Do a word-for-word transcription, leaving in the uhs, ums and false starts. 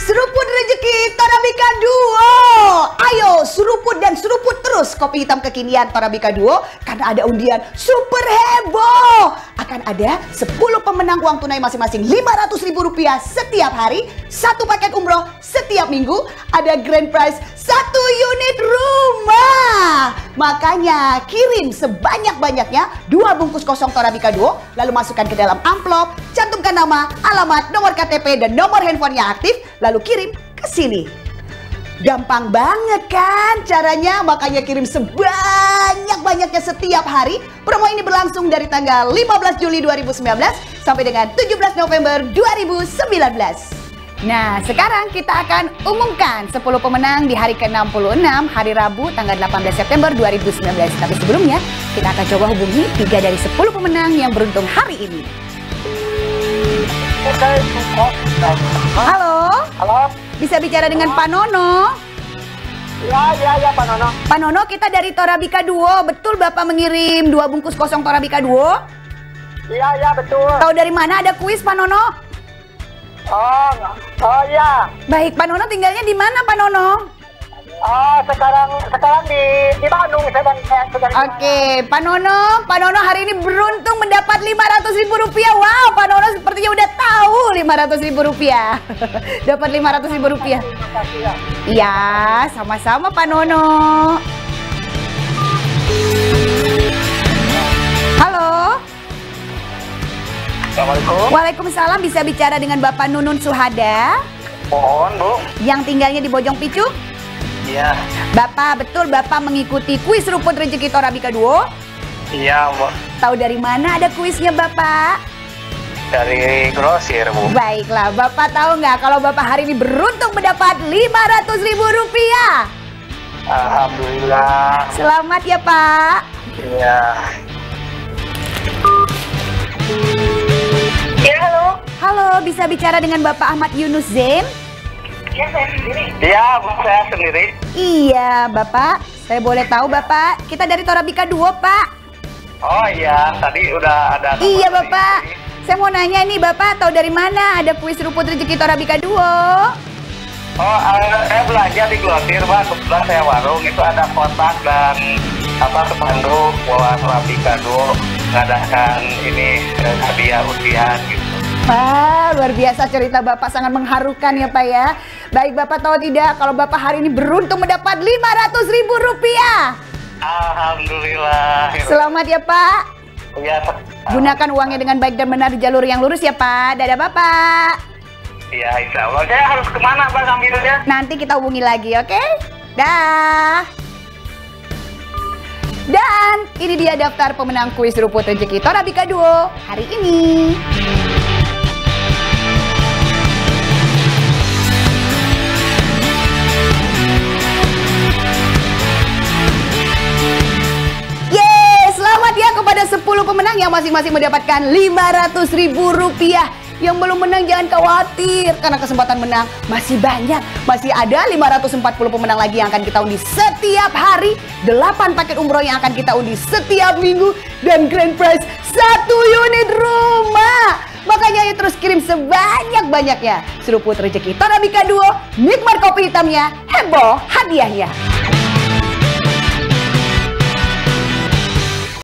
Seruput rezeki Torabika Duo. Ayo seruput dan seruput terus kopi hitam kekinian Torabika Duo karena ada undian super heboh. Akan ada sepuluh pemenang uang tunai masing-masing lima ratus ribu rupiah setiap hari, satu paket umroh setiap minggu, ada grand prize satu unit rumah. Makanya kirim sebanyak-banyaknya dua bungkus kosong Torabika Duo, lalu masukkan ke dalam amplop, cantumkan nama, alamat, nomor K T P dan nomor handphone yang aktif, lalu kirim ke sini. Gampang banget kan caranya, makanya kirim sebanyak-banyaknya setiap hari. Promo ini berlangsung dari tanggal lima belas Juli dua ribu sembilan belas sampai dengan tujuh belas November dua ribu sembilan belas. Nah, sekarang kita akan umumkan sepuluh pemenang di hari ke enam puluh enam, hari Rabu tanggal delapan belas September dua ribu sembilan belas. Tapi sebelumnya, kita akan coba hubungi tiga dari sepuluh pemenang yang beruntung hari ini. Halo? Halo? Bisa bicara dengan Pak Nono? Ya, ya, ya Pak Nono. Pak Nono, kita dari Torabika Duo. Betul Bapak mengirim dua bungkus kosong Torabika Duo? Iya, ya betul. Tahu dari mana ada kuis Pak Nono? Oh, oh ya. Baik, Pak Nono tinggalnya di mana Pak Nono? Oh, sekarang sekarang di di Bandung sedang saya sedang. Oke, Pak Nono, Pak Nono hari ini beruntung mendapat lima ratus ribu rupiah. Wow, Pak Nono sepertinya udah tahu lima ratus ribu rupiah. Dapat lima ratus ribu rupiah. Iya, sama-sama Pak Nono. Halo. Assalamualaikum. Waalaikumsalam, bisa bicara dengan Bapak Nunun Suhada? Mohon, Bu. Yang tinggalnya di Bojong Picuk? Iya. Bapak, betul Bapak mengikuti kuis seruput rezeki Torabika Duo? Iya, Bu. Tahu dari mana ada kuisnya Bapak? Dari grosir, Bu. Baiklah, Bapak tahu nggak kalau Bapak hari ini beruntung mendapat lima ratus ribu rupiah? Alhamdulillah. Selamat ya Pak. Iya. Ya, halo. Halo, bisa bicara dengan Bapak Ahmad Yunus Zain? Iya, saya sendiri. Iya, Bu, saya sendiri. Iya, Bapak. Saya boleh tahu Bapak, kita dari Torabika Duo, Pak. Oh iya, tadi udah ada. Iya, Bapak. Saya mau nanya nih, Bapak tahu dari mana ada kuis seruput rezeki Torabika Duo? Oh, uh, saya belanja di Glosir, Pak. Kebetulan saya warung, itu ada kotak dan apa spanduk bahwa Torabika Duo mengadakan ini eh, hadiah undian gitu. Wah, luar biasa cerita Bapak, sangat mengharukan ya Pak ya. Baik, Bapak tahu tidak kalau Bapak hari ini beruntung mendapat lima ratus ribu rupiah? Alhamdulillah. Selamat ya Pak. Iya. Gunakan uangnya dengan baik dan benar di jalur yang lurus ya Pak. Dadah Bapak. Iya, insya Allah. Saya harus kemana Pak ngambilnya? Nanti kita hubungi lagi, oke? Dah. Dan ini dia daftar pemenang kuis seruput rezeki Torabika Duo hari ini. Selamat ya kepada sepuluh pemenang yang masing-masing mendapatkan lima ratus ribu rupiah. Yang belum menang jangan khawatir, karena kesempatan menang masih banyak. Masih ada lima ratus empat puluh pemenang lagi yang akan kita undi setiap hari, delapan paket umroh yang akan kita undi setiap minggu, dan grand prize satu unit rumah. Makanya ya terus kirim sebanyak-banyaknya seruput rezeki Torabika Duo, nikmat kopi hitamnya, heboh hadiahnya.